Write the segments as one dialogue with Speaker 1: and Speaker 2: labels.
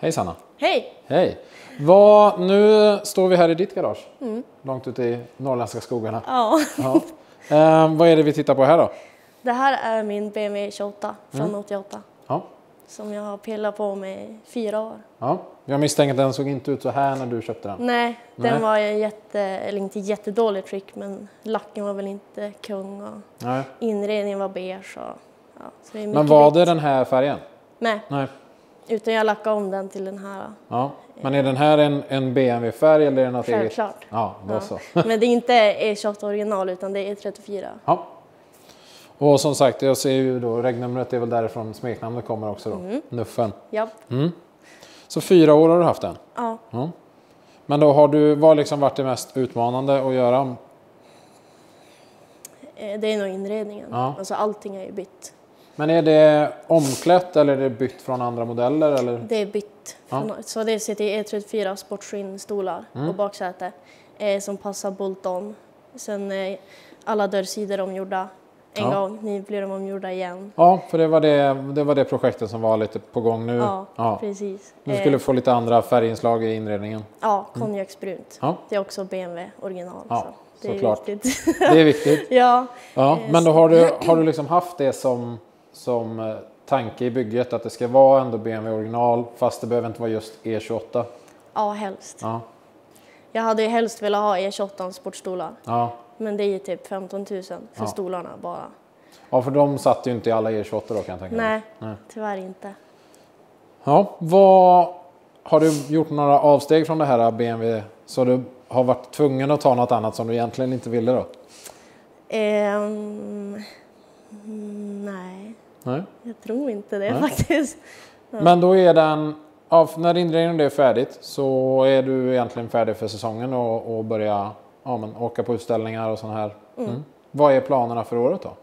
Speaker 1: Hej Sanna.
Speaker 2: Hej!
Speaker 1: Hej. Nu står vi här i ditt garage. Långt ute i norrländska skogarna.
Speaker 2: Ja.
Speaker 1: Ja. Vad är det vi tittar på här då?
Speaker 2: Det här är min BMW 28 från 88.
Speaker 1: Ja.
Speaker 2: Som jag har pillat på med i 4 år.
Speaker 1: Ja. Jag misstänker att den såg inte ut så här när du köpte den.
Speaker 2: Nej, den var eller inte jättedålig trick, men lacken var väl inte kung och
Speaker 1: Nej.
Speaker 2: inredningen var beige. Och, ja, så det är
Speaker 1: Men var det den här färgen?
Speaker 2: Nej,
Speaker 1: Nej.
Speaker 2: utan jag lackade om den till den här.
Speaker 1: Ja. Men är den här en BMW-färg eller är det något eget?
Speaker 2: Självklart.
Speaker 1: Ja, då så.
Speaker 2: Men det är inte E28 original utan det är E34.
Speaker 1: Ja. Och som sagt, jag ser ju då regnumret är väl därifrån smeknamnet kommer också då. Nuffen.
Speaker 2: Japp.
Speaker 1: Så 4 år har du haft den?
Speaker 2: Ja.
Speaker 1: Ja. Men då har du, vad liksom varit det mest utmanande att göra?
Speaker 2: Det är nog inredningen.
Speaker 1: Ja.
Speaker 2: Alltså allting är ju bytt.
Speaker 1: Men är det omklätt eller är det bytt från andra modeller? Eller?
Speaker 2: Det är bytt. Så det sitter i E34 sportskinnstolar på baksätet som passar bolt-on. Sen alla dörrsidor omgjorda en gång. Nu blir de omgjorda igen.
Speaker 1: Ja, för det var det projektet som var lite på gång nu.
Speaker 2: Ja. Precis.
Speaker 1: Du skulle få lite andra färginslag i inredningen.
Speaker 2: Ja, konjaksbrunt.
Speaker 1: Ja.
Speaker 2: Det är också BMW original.
Speaker 1: Ja,
Speaker 2: så det
Speaker 1: såklart.
Speaker 2: är viktigt.
Speaker 1: Det är viktigt.
Speaker 2: Ja.
Speaker 1: Ja, men då har du liksom haft det som tanke i bygget att det ska vara ändå BMW original fast det behöver inte vara just E28.
Speaker 2: Ja, helst.
Speaker 1: Ja.
Speaker 2: Jag hade ju helst velat ha E28 sportstolar.
Speaker 1: Ja.
Speaker 2: Men det är ju typ 15 000 för stolarna bara.
Speaker 1: Ja, för de satt ju inte i alla E28 då kan jag tänka mig.
Speaker 2: Nej, tyvärr inte.
Speaker 1: Ja, har du gjort några avsteg från det här BMW så du har varit tvungen att ta något annat som du egentligen inte ville då?
Speaker 2: Nej, jag tror inte det faktiskt. Ja.
Speaker 1: Men då är den, när inredningen är färdigt så är du egentligen färdig för säsongen och börja åka på utställningar och sånt här. Vad är planerna för året då?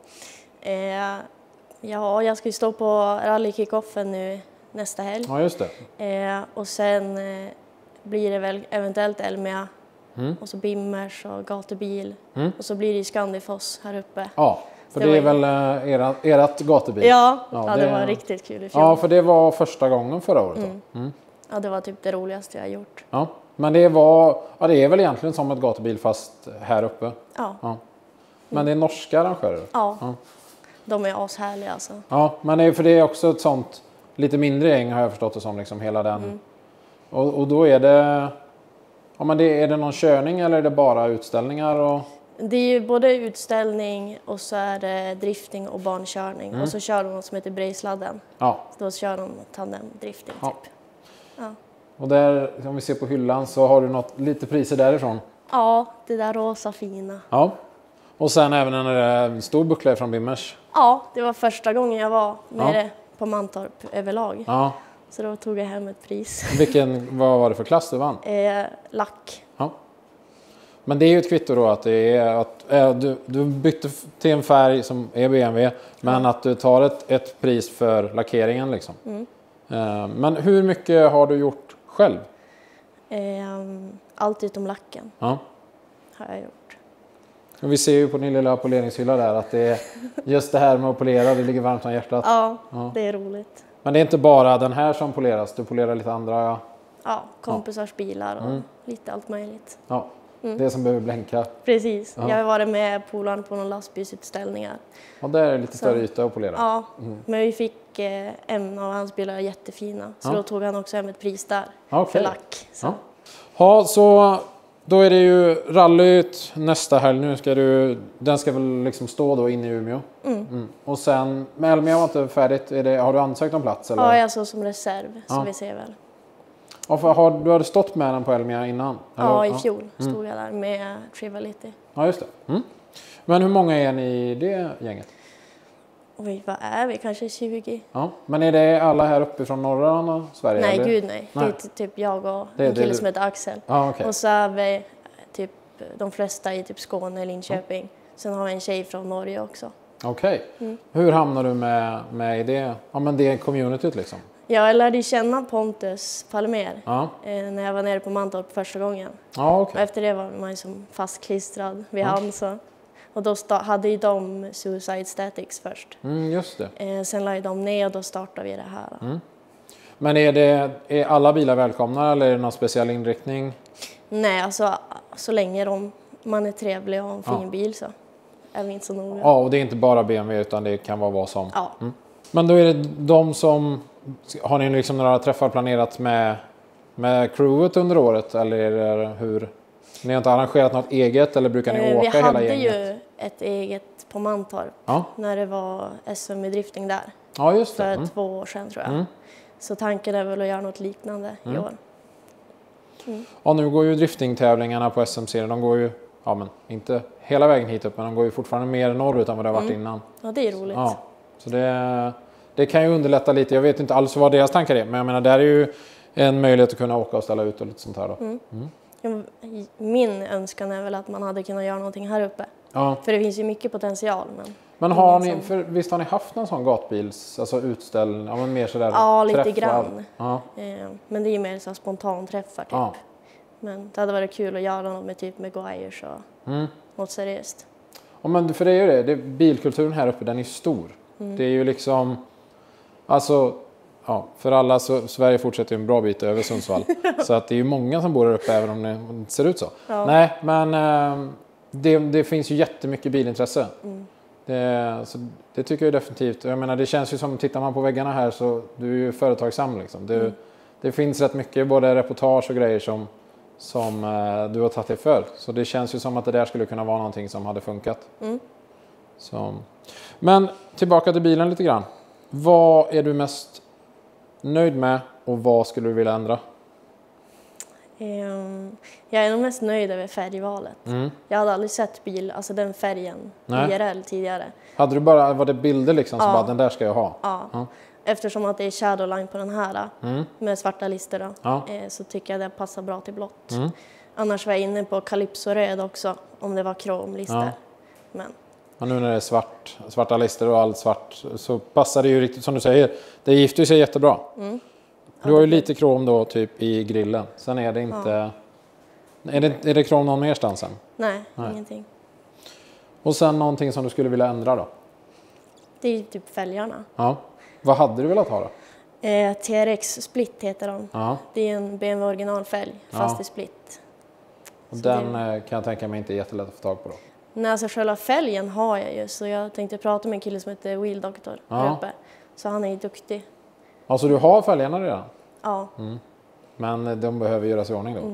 Speaker 2: Jag ska ju stå på rally-kickoffen nu nästa helg.
Speaker 1: Ja, just det.
Speaker 2: Och sen blir det väl eventuellt Elmia och så Bimmers och gatubil. Och så blir det ju Scandifoss här uppe.
Speaker 1: Ja, för det är väl ert gatubil?
Speaker 2: Ja, det var riktigt kul i fjol.
Speaker 1: Ja, för det var första gången förra året då.
Speaker 2: Ja, det var typ det roligaste jag har gjort.
Speaker 1: Ja, men det är väl egentligen som ett gatubil fast här uppe?
Speaker 2: Ja.
Speaker 1: Men det är norska arrangörer?
Speaker 2: Ja. De är ashärliga alltså.
Speaker 1: Ja, men för det är också ett sånt lite mindre gäng har jag förstått det som liksom hela den. Och då är det, men är det någon körning eller är det bara utställningar? Och...
Speaker 2: Det är ju både utställning och så är det drifting och barnkörning. Och så kör de något som heter Brejsladden.
Speaker 1: Ja.
Speaker 2: Då kör de tandemdrifting typ. Ja.
Speaker 1: Och där, om vi ser på hyllan så har du lite priser därifrån.
Speaker 2: Ja, det där rosa fina.
Speaker 1: Ja. Och sen även en stor buckla från Bimmers.
Speaker 2: Ja, det var första gången jag var nere på Mantorp överlag.
Speaker 1: Ja.
Speaker 2: Så då tog jag hem ett pris.
Speaker 1: Vad var det för klass du vann?
Speaker 2: Lack.
Speaker 1: Ja. Men det är ju ett kvitto då att det är att du bytte till en färg som är BMW men att du tar ett pris för lackeringen liksom. Men hur mycket har du gjort själv?
Speaker 2: Allt utom lacken
Speaker 1: har
Speaker 2: jag gjort.
Speaker 1: Och vi ser ju på din lilla poleringshylla där att det är just det här med att polera, det ligger varmt om hjärtat.
Speaker 2: Ja, det är roligt.
Speaker 1: Men det är inte bara den här som poleras, du polerar lite andra?
Speaker 2: Ja, kompisars bilar och lite allt möjligt.
Speaker 1: Ja, det som behöver blänka.
Speaker 2: Precis, jag har varit med polaren på någon lastbilsutställningar.
Speaker 1: Och där är det lite större yta att polera.
Speaker 2: Ja, men vi fick en av hans bilar jättefina. Så då tog han också hem ett pris där för lack. Så.
Speaker 1: Ja, så då är det ju rallyt nästa helg. Den ska väl liksom stå då inne i Umeå. Och sen, med Elmia var inte färdigt. Har du ansökt om plats? Eller?
Speaker 2: Ja, jag såg som reserv, så vi ser väl.
Speaker 1: Ja, du hade stått med den på Elmia innan? Eller?
Speaker 2: Ja, i fjol stod jag där med Trivality.
Speaker 1: Ja, just det. Men hur många är ni i det gänget?
Speaker 2: Oj, vad är vi? Kanske 20?
Speaker 1: Ja, men är det alla här uppe från norra Sverige?
Speaker 2: Nej,
Speaker 1: eller?
Speaker 2: gud nej. Det är typ jag och en kille som heter Axel.
Speaker 1: Okay.
Speaker 2: Och så är vi typ de flesta i typ Skåne, Linköping. Sen har vi en tjej från Norge också.
Speaker 1: Okej. Hur hamnar du med i det? Ja, men det är communityt liksom?
Speaker 2: Jag lärde känna Pontus Palmer när jag var nere på Mantorp första gången. Och efter det var man som fastklistrad vid han. Så. Och då hade ju de Suicide Statics först.
Speaker 1: Just det.
Speaker 2: Sen la de ner och då startade vi det här.
Speaker 1: Men är alla bilar välkomna eller är det någon speciell inriktning?
Speaker 2: Nej, alltså så länge man är trevlig och har en fin bil så är vi inte så noga.
Speaker 1: Ja, och det är inte bara BMW utan det kan vara vad som.
Speaker 2: Ja.
Speaker 1: Men då är det de som... Har ni liksom några träffar planerat med crewet under året? Eller är det hur? Ni har inte arrangerat något eget eller brukar ni åka hela gänget?
Speaker 2: Vi hade ju ett eget på Mantorp när det var SM i drifting där.
Speaker 1: Ja, just det.
Speaker 2: För 2 år sedan tror jag. Så tanken är väl att göra något liknande i år.
Speaker 1: Ja, nu går ju driftingtävlingarna på SM-serien. De går ju, men inte hela vägen hit upp, men de går ju fortfarande mer norrut än vad det har varit innan.
Speaker 2: Ja, det är roligt.
Speaker 1: Ja, så det kan ju underlätta lite. Jag vet inte alls vad deras tankar är, men jag menar, där är ju en möjlighet att kunna åka och ställa ut och lite sånt här då.
Speaker 2: Min önskan är väl att man hade kunnat göra någonting här uppe.
Speaker 1: Ja.
Speaker 2: För det finns ju mycket potential.
Speaker 1: Men har ni, visst har ni haft någon sån gatbils, alltså utställning, men mer sådär
Speaker 2: ja, lite
Speaker 1: träffar.
Speaker 2: grann.
Speaker 1: Ja.
Speaker 2: Men det är ju mer så spontanträffar typ. Ja. Men det hade varit kul att göra något med typ Maguires och något seriöst.
Speaker 1: Ja, men för det är ju det. Bilkulturen här uppe, den är stor. Det är ju liksom, alltså, för alla så Sverige fortsätter ju en bra bit över Sundsvall. Så att det är ju många som bor där uppe även om det inte ser ut så. Ja. Nej, men det finns ju jättemycket bilintresse. Det tycker jag definitivt. Jag menar, det känns ju som, tittar man på väggarna här så du är ju företagsam liksom. Det finns rätt mycket både reportage och grejer som du har tagit dig för. Så det känns ju som att det där skulle kunna vara någonting som hade funkat. Så. Men tillbaka till bilen lite grann. Vad är du mest nöjd med och vad skulle du vilja ändra?
Speaker 2: Jag är nog mest nöjd över färgvalet. Jag hade aldrig sett alltså den färgen IRL tidigare.
Speaker 1: Hade du var det bilder liksom som bara den där ska jag ha?
Speaker 2: Ja. Eftersom att det är shadowline på den här med svarta lister då, så tycker jag det passar bra till blått. Annars var jag inne på Calypso-röd också om det var kromlister. Men
Speaker 1: nu när det är svarta lister och allt svart så passar det ju riktigt som du säger. Det gifter sig jättebra. Du har ju lite krom då typ i grillen. Sen är det inte... Är det krom någon merstans sen?
Speaker 2: Nej, ingenting.
Speaker 1: Och sen någonting som du skulle vilja ändra då?
Speaker 2: Det är typ fälgarna.
Speaker 1: Ja. Vad hade du velat ha då?
Speaker 2: TRX Split heter de.
Speaker 1: Ja.
Speaker 2: Det är en BMW originalfälg fast i split.
Speaker 1: Och den kan jag tänka mig inte är jättelätt att få tag på då.
Speaker 2: Nej, alltså själva fälgen har jag ju. Så jag tänkte prata med en kille som heter Wheel Doctor här uppe. Så han är ju duktig.
Speaker 1: Alltså du har fälgarna redan?
Speaker 2: Ja.
Speaker 1: Men de behöver göras i ordning då?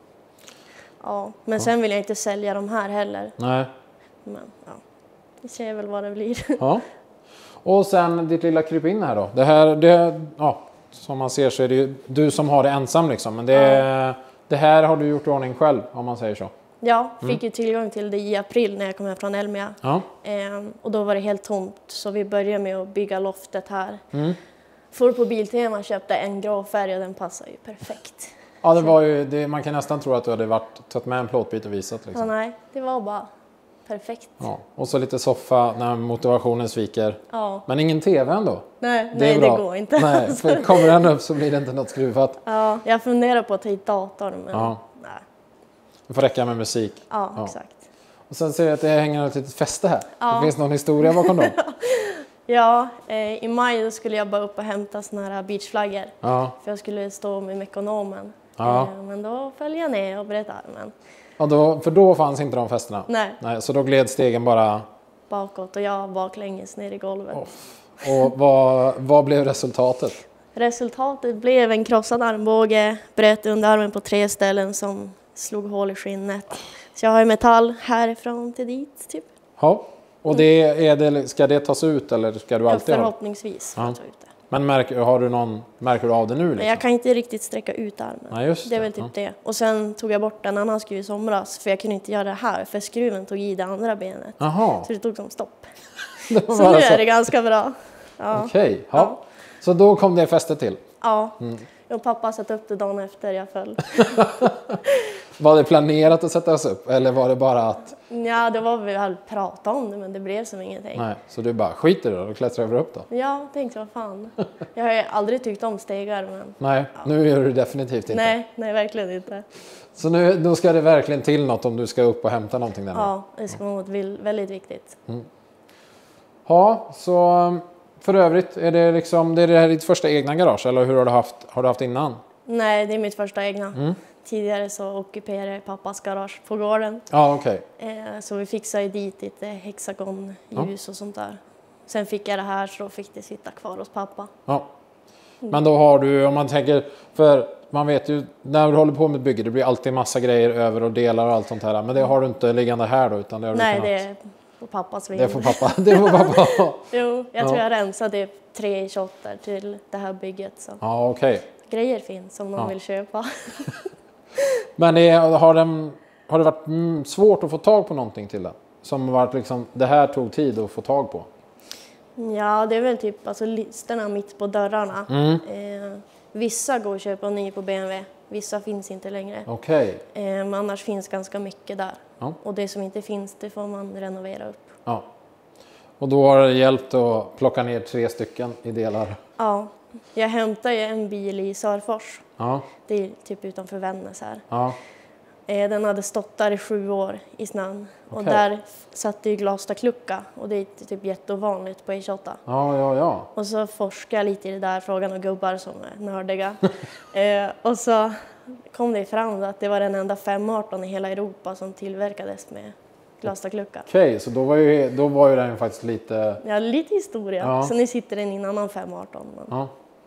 Speaker 2: Ja, men sen vill jag inte sälja de här heller.
Speaker 1: Nej.
Speaker 2: Men vi ser väl vad det blir.
Speaker 1: Ja. Och sen ditt lilla krypin här då. Det som man ser så är det ju du som har det ensam liksom. Men det här har du gjort i ordning själv om man säger så. Ja,
Speaker 2: fick ju tillgång till det i april när jag kom hem från Elmia. Ja. Och då var det helt tomt. Så vi började med att bygga loftet här. For på Biltema, köpte en grå färg och den passar ju perfekt.
Speaker 1: Ja, det var ju, man kan nästan tro att du hade tagit med en plåtbit och visat. Liksom.
Speaker 2: Ja, nej, det var bara perfekt.
Speaker 1: Ja. Och så lite soffa när motivationen sviker. Ja. Men ingen tv ändå.
Speaker 2: Nej, det går inte.
Speaker 1: Nej, för kommer den upp så blir det inte något skruvat.
Speaker 2: Ja, jag funderar på att ta hit datorn, men nej.
Speaker 1: Det får räcka med musik.
Speaker 2: Ja, exakt.
Speaker 1: Och sen ser jag att det hänger ett litet fäste här. Ja. Det finns någon historia bakom dem.
Speaker 2: Ja, i maj då skulle jag bara upp och hämta såna här beachflaggor. Ja. För jag skulle stå med Mekonomen. Ja. Men då följde jag ner och bröt armen.
Speaker 1: Ja, för då fanns inte de fästena?
Speaker 2: Nej.
Speaker 1: Så då gled stegen bara...
Speaker 2: bakåt och jag baklänges ner i golvet.
Speaker 1: Och vad blev resultatet?
Speaker 2: Resultatet blev en krossad armbåge, bröt underarmen på 3 ställen som slog hål i skinnet. Så jag har metall härifrån till dit, typ.
Speaker 1: Ja. Och ska det tas ut eller ska du alltid
Speaker 2: förhoppningsvis får jag ta ut det.
Speaker 1: Men märker du av det nu? Liksom?
Speaker 2: Jag kan inte riktigt sträcka ut armen.
Speaker 1: Ja, just
Speaker 2: det är väl typ det. Och sen tog jag bort en annan skruv i somras för jag kunde inte göra det här för skruven tog i det andra benet.
Speaker 1: Aha.
Speaker 2: Så det tog som stopp. Så nu är det ganska bra. Ja.
Speaker 1: Okej, ja. Så då kom det fästet till?
Speaker 2: Ja. Och pappa satte upp det dagen efter jag föll.
Speaker 1: Var det planerat att sättas upp eller var det bara att...
Speaker 2: Ja, det var vi hade pratat om det men det blev som ingenting.
Speaker 1: Nej, så du bara skiter då och klättrar över upp då?
Speaker 2: Ja, tänkte vad fan. Jag har ju aldrig tyckt om stegar men...
Speaker 1: Nej, nu gör du definitivt inte.
Speaker 2: Nej, verkligen inte.
Speaker 1: Så då ska det verkligen till något om du ska upp och hämta någonting där.
Speaker 2: Ja, det ska vara något väldigt viktigt.
Speaker 1: Ja, så för övrigt, är det liksom, det är det här ditt första egna garage eller hur har du haft innan?
Speaker 2: Nej, det är mitt första egna. Tidigare så ockuperade jag pappas garage på gården.
Speaker 1: Ja, okej.
Speaker 2: Så vi fixade ju dit lite hexagonljus och sånt där. Sen fick jag det här så då fick det sitta kvar hos pappa.
Speaker 1: Ja. Men då har du, om man tänker, för man vet ju när du håller på med bygge, det blir alltid massa grejer över och delar och allt sånt här. Men det har du inte liggande här då? Utan det har
Speaker 2: Nej,
Speaker 1: du
Speaker 2: det är på pappas vind.
Speaker 1: Det får pappa. Det får pappa.
Speaker 2: Jo, jag tror jag rensade 3 shotter till det här bygget. Så.
Speaker 1: Ja, okej.
Speaker 2: Grejer finns om någon vill köpa.
Speaker 1: Men har det varit svårt att få tag på någonting till den? Som varit liksom, det här tog tid att få tag på?
Speaker 2: Ja, det är väl typ alltså, listerna mitt på dörrarna. Vissa går att köpa ny på BMW. Vissa finns inte längre.
Speaker 1: Okej.
Speaker 2: Men annars finns ganska mycket där.
Speaker 1: Ja.
Speaker 2: Och det som inte finns, det får man renovera upp.
Speaker 1: Ja. Och då har det hjälpt att plocka ner 3 stycken i delar?
Speaker 2: Ja, jag hämtade ju en bil i Sörfors.
Speaker 1: Ja.
Speaker 2: Det är typ utanför Vännäs här.
Speaker 1: Ja.
Speaker 2: Den hade stått där i 7 år i snön. Och där satt det ju glastaklucka. Och det är typ jätteovanligt på E28.
Speaker 1: Ja.
Speaker 2: Och så forskade jag lite i det där, frågan och gubbar som är nördiga. Och så kom det fram att det var den enda 518 i hela Europa som tillverkades med glastaklucka.
Speaker 1: Okej, så då var ju den faktiskt lite...
Speaker 2: Ja, lite historia.
Speaker 1: Ja.
Speaker 2: Så nu sitter den i en annan 518.
Speaker 1: Ja.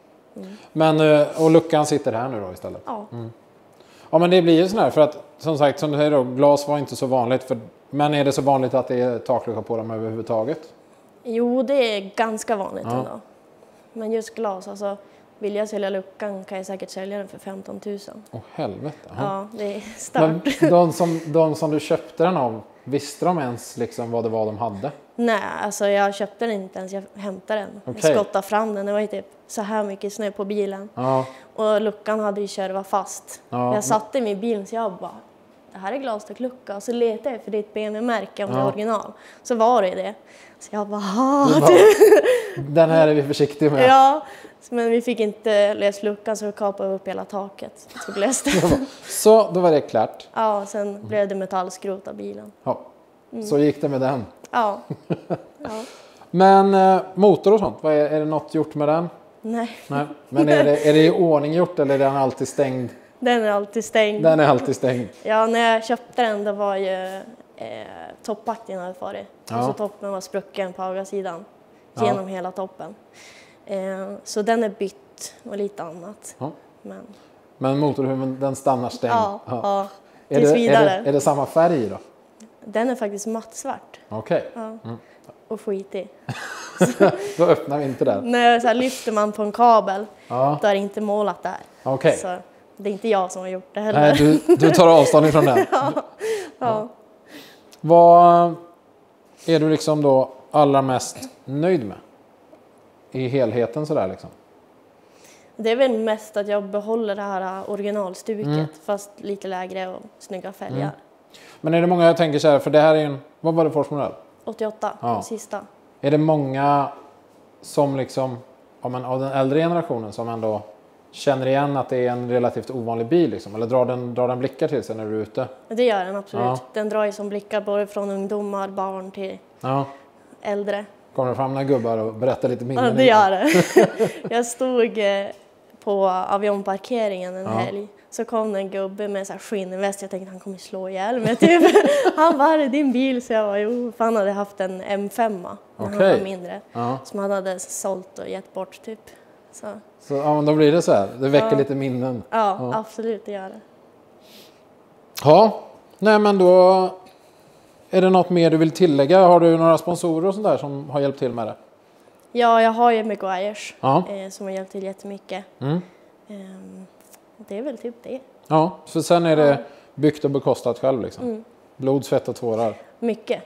Speaker 1: Men, och luckan sitter här nu då istället?
Speaker 2: Ja.
Speaker 1: Ja, men det blir ju sån här, för att som sagt, som du säger då, glas var inte så vanligt. Men är det så vanligt att det är taklucka på dem överhuvudtaget?
Speaker 2: Jo, det är ganska vanligt ändå. Men just glas, alltså vill jag sälja luckan kan jag säkert sälja den för 15 000.
Speaker 1: Åh helvete.
Speaker 2: Ja, det är stört.
Speaker 1: Men de som du köpte den av, visste de ens liksom vad det var de hade?
Speaker 2: Nej, alltså jag köpte den inte ens, jag hämtade den. Jag skottade fram den, det var ju typ så här mycket snö på bilen.
Speaker 1: Ja.
Speaker 2: Och luckan hade ju kärvat fast.
Speaker 1: Ja.
Speaker 2: Jag satte mig i bilen så jag bara, det här är glastaklucka. Och så letade jag för det är ett BMW-märke om det är original. Så var det det. Så jag bara,
Speaker 1: den här är vi försiktiga med.
Speaker 2: Ja, men vi fick inte lös luckan så vi kapade upp hela taket. Så löste
Speaker 1: Så, då var det klart.
Speaker 2: Ja, sen blev det metallskrot av bilen.
Speaker 1: Ja, så gick det med den.
Speaker 2: Ja.
Speaker 1: Men motor och sånt, är det något gjort med den?
Speaker 2: Nej.
Speaker 1: Men är det i ordning gjort eller är den alltid stängd?
Speaker 2: Den är alltid stängd.
Speaker 1: Den är alltid stängd.
Speaker 2: Ja, när jag köpte den då var ju toppakten hade farit. Och så toppen var sprucken på avgassidan. Genom hela toppen. Så den är bytt och lite annat.
Speaker 1: Ja.
Speaker 2: Men
Speaker 1: motorhuven den stannar stängd?
Speaker 2: Ja. Tills vidare.
Speaker 1: Är det samma färg då?
Speaker 2: Den är faktiskt mattsvart.
Speaker 1: Okej.
Speaker 2: Ja. Och skitig.
Speaker 1: Då öppnar vi inte den.
Speaker 2: När så här, lyfter man på en kabel då är det inte målat där.
Speaker 1: Okej.
Speaker 2: Så det är inte jag som har gjort det heller.
Speaker 1: Nej, du tar avstånd ifrån den.
Speaker 2: Ja.
Speaker 1: Vad är du liksom då allra mest nöjd med? I helheten sådär liksom?
Speaker 2: Det är väl mest att jag behåller det här originalstuket fast lite lägre och snygga fälgar.
Speaker 1: Men är det många jag tänker så här, för det här är vad var det för modell?
Speaker 2: 88, den sista.
Speaker 1: Är det många som liksom, av den äldre generationen som ändå känner igen att det är en relativt ovanlig bil liksom? Eller drar den blickar till sig när du är ute?
Speaker 2: Det gör den absolut. Ja. Den drar ju som blickar både från ungdomar, barn till äldre.
Speaker 1: Kommer det fram några gubbar och berättar lite minnen?
Speaker 2: Ja, det gör det. Jag stod på avionparkeringen en helg. Så kom det en gubbe med så här skinnväst. Jag tänkte han kommer slå ihjäl mig typ. Han var i din bil så jag var jo, för han hade haft en M5 när han var mindre. Som han hade sålt och gett bort typ. Så
Speaker 1: men då blir det så här. Det väcker lite minnen.
Speaker 2: Ja, absolut det gör det.
Speaker 1: Ja, nej men då är det något mer du vill tillägga? Har du några sponsorer och sånt där som har hjälpt till med det?
Speaker 2: Ja, jag har ju Meguiars som har hjälpt till jättemycket. Det är väl typ det. Ja,
Speaker 1: för sen är det byggt och bekostat själv liksom. Blod, svett och tårar.
Speaker 2: Mycket.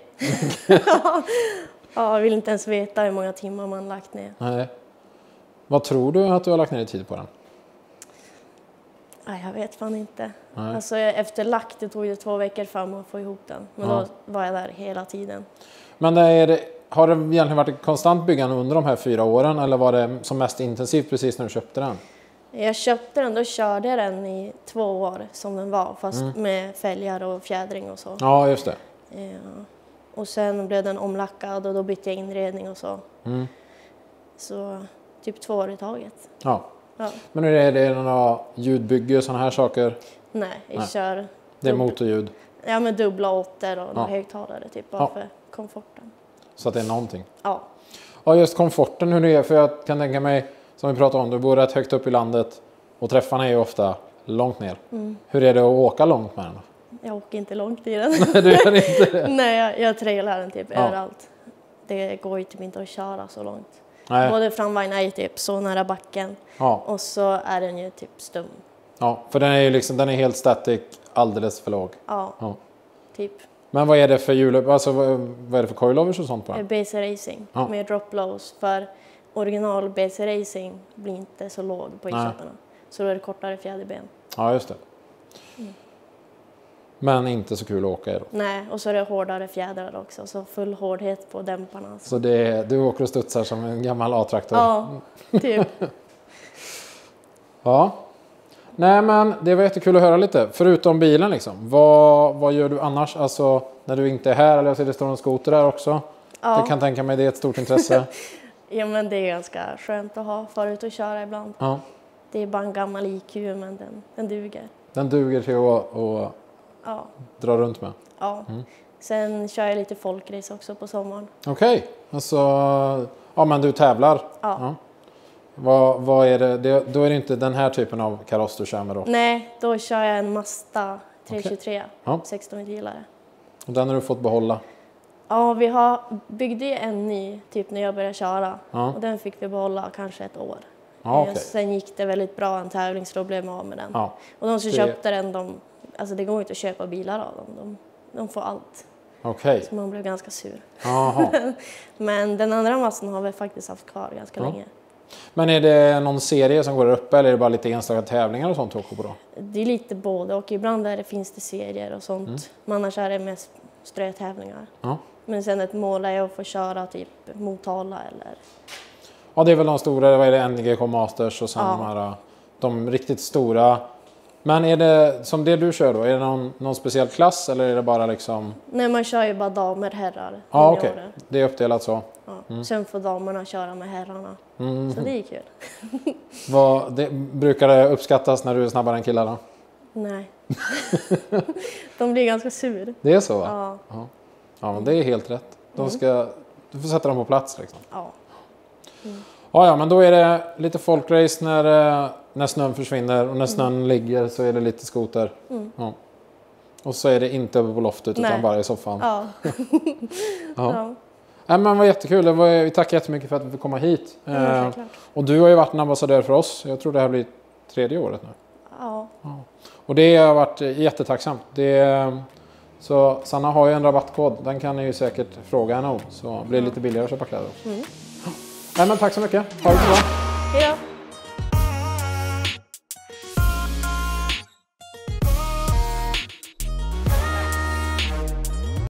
Speaker 2: Jag vill inte ens veta hur många timmar man lagt ner.
Speaker 1: Nej. Vad tror du att du har lagt ner i tid på den?
Speaker 2: Nej, jag vet fan inte. Alltså, efter lagt det tog det 2 veckor fram att få ihop den. Men då var jag där hela tiden.
Speaker 1: Men har det egentligen varit ett konstant byggande under de här 4 åren? Eller var det som mest intensivt precis när du köpte den?
Speaker 2: Jag köpte den, då körde jag den i 2 år som den var. Fast med fälgar och fjädring och så.
Speaker 1: Ja, just det.
Speaker 2: Och sen blev den omlackad och då bytte jag inredning och så. Så typ 2 år i taget.
Speaker 1: Ja.
Speaker 2: Ja.
Speaker 1: Men hur är det några ljudbygge och sådana här saker?
Speaker 2: Nej, vi kör
Speaker 1: Det är motorljud.
Speaker 2: Ja, med dubbla åttor och högtalare typ bara för komforten.
Speaker 1: Så att det är någonting.
Speaker 2: Ja.
Speaker 1: Ja, just komforten hur det är. För jag kan tänka mig, som vi pratade om, du bor rätt högt upp i landet och träffarna är ju ofta långt ner. Hur är det att åka långt med den?
Speaker 2: Jag åker inte långt i den.
Speaker 1: Du gör inte det?
Speaker 2: Nej, jag trailar den typ överallt. Det går ju typ inte att köra så långt.
Speaker 1: Nej.
Speaker 2: Både framvagnen är ju typ så nära backen och så är den ju typ stum.
Speaker 1: Ja, för den är ju liksom, den är helt static, alldeles för låg.
Speaker 2: Ja, typ.
Speaker 1: Men vad är det för hjul, alltså vad är det för coilovers och sånt på den?
Speaker 2: BC Racing med drop lows. För original BC Racing blir inte så låg på isköparna. Så då är det kortare fjäderben.
Speaker 1: Ja, just det. Men inte så kul att åka i då.
Speaker 2: Nej, och så är det hårdare fjädrar också. Så full hårdhet på dämparna.
Speaker 1: Så du åker och studsar som en gammal A-traktor?
Speaker 2: Ja, typ.
Speaker 1: Ja. Nej, men det var jättekul att höra lite. Förutom bilen liksom. Vad gör du annars? Alltså när du inte är här, eller jag ser det står en skoter där också. Ja. Det kan tänka mig, det är ett stort intresse.
Speaker 2: Ja, men det är ganska skönt att ha förut att köra ibland.
Speaker 1: Ja.
Speaker 2: Det är bara en gammal IQ, men den duger. Den
Speaker 1: duger till att dra runt med?
Speaker 2: Ja. Sen kör jag lite folkrace också på sommaren.
Speaker 1: Okej. Alltså, men du tävlar? Ja. Vad är det? Då är det inte den här typen av kaross du kör med då?
Speaker 2: Nej, då kör jag en Mazda 323, 16 gilare.
Speaker 1: Och den har du fått behålla?
Speaker 2: Ja, byggde en ny typ när jag började köra. Och den fick vi behålla kanske ett år. Okay. Sen gick det väldigt bra en tävling, så då blev man av med den. Ja. Och de som köpte den, alltså det går inte att köpa bilar av dem. De får allt.
Speaker 1: Okay.
Speaker 2: Så man blev ganska sur.
Speaker 1: Aha.
Speaker 2: Men den andra massan har vi faktiskt haft kvar ganska länge.
Speaker 1: Men är det någon serie som går upp, eller är det bara lite enstaka tävlingar och sånt du åker på då?
Speaker 2: Det är lite både, och ibland finns det serier och sånt. Men annars är det mest strötävlingar. Men sen ett mål är att få köra typ Motala eller...
Speaker 1: Ja, det är väl de stora, vad är det, NGK Masters och sen de riktigt stora. Men är det som det du kör då, är det någon speciell klass eller är det bara liksom... Nej,
Speaker 2: man kör ju bara damer, herrar.
Speaker 1: Ja, okej. Det är uppdelat så.
Speaker 2: Ja. Sen får damerna köra med herrarna. Så det är kul.
Speaker 1: Brukar det uppskattas när du är snabbare än killarna?
Speaker 2: Nej. De blir ganska sur.
Speaker 1: Det är så, va? Ja, men det är helt rätt. Du får sätta dem på plats liksom.
Speaker 2: Ja.
Speaker 1: Ja, men då är det lite folkrace när snön försvinner och när snön ligger så är det lite skoter. Ja. Och så är det inte på loftet utan bara i soffan. Ja. Ja, men vad jättekul. Vi tackar jättemycket för att vi fick komma hit. Och du har ju varit en ambassadör för oss. Jag tror det här blir 3:e året nu.
Speaker 2: Ja.
Speaker 1: Och det har varit jättetacksamt. Så Sanna har ju en rabattkod. Den kan ni ju säkert fråga henne om. Så blir det lite billigare att köpa kläder. Nej, men tack så mycket. Ha det bra.
Speaker 2: Hej då.